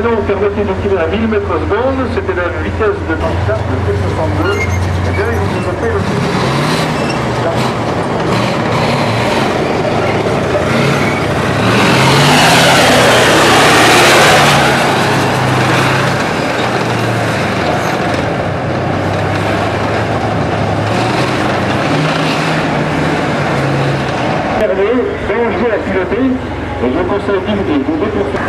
canon permettait de tirer à 1000 mètres seconde, c'était la vitesse de T72, et bien ils ont développé le dangereux à piloter, et je conseille d'éviter de déplacer.